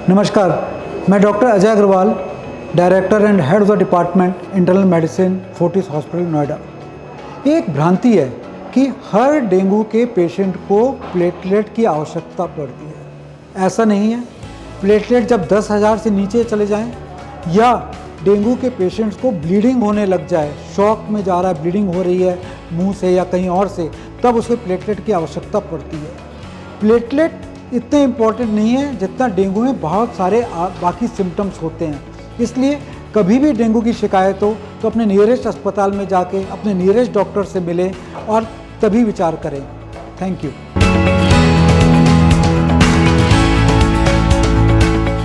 नमस्कार, मैं doctor Ajay Agarwal, director and head of the department internal medicine, Fortis hospital, Noida. एक भ्रांति है कि हर डेंगू के पेशेंट को प्लेटलेट की आवश्यकता पड़ती है। ऐसा नहीं है। प्लेटलेट जब 10,000 से नीचे चले जाएं या डेंगू के पेशेंट्स को ब्लीडिंग होने लग जाए, शॉक में जा रहा है, ब्लीडिंग हो रही है मुंह से या कहीं और से, तब उसको प्लेटलेट की आवश्यकता पड़ती है। प्लेटलेट इतने इम्पॉर्टेंट नहीं है जितना डेंगू में बहुत सारे बाकी सिम्टम्स होते हैं। इसलिए कभी भी डेंगू की शिकायत हो तो अपने नियरेस्ट अस्पताल में जाके अपने नियरेस्ट डॉक्टर से मिलें और तभी विचार करें। Thank you.